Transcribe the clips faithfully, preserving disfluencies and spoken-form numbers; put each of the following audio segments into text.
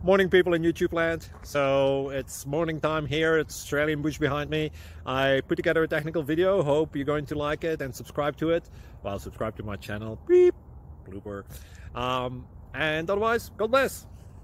Morning, people in YouTube land. So it's morning time here. It's Australian bush behind me. I put together a technical video. Hope you're going to like it and subscribe to it. Well, subscribe to my channel. Beep. Blooper. Um, and otherwise, God bless.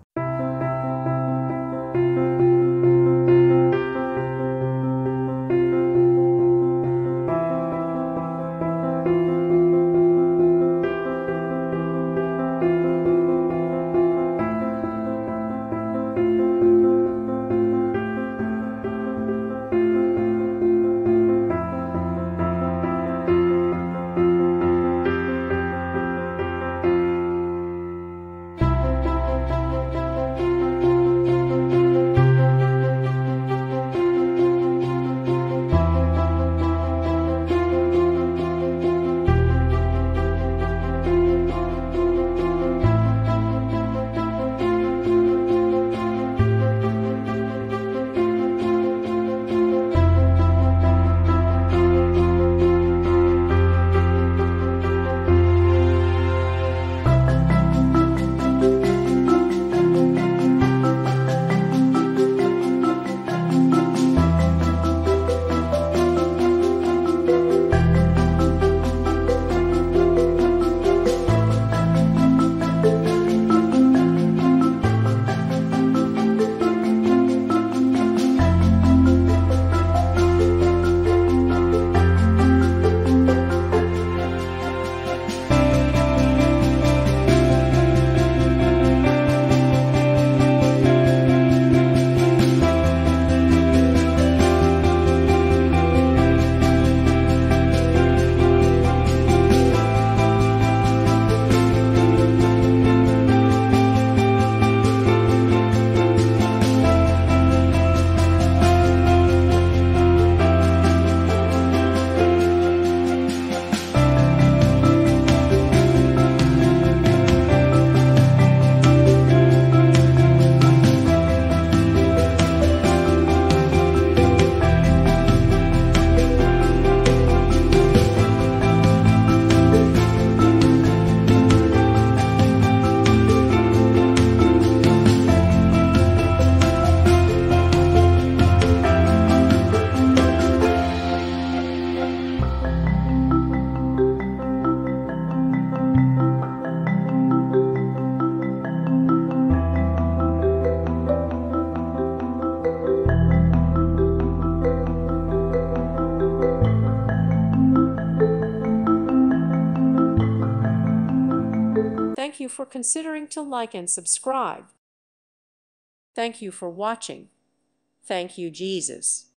Thank you for considering to like and subscribe. Thank you for watching. Thank you, Jesus.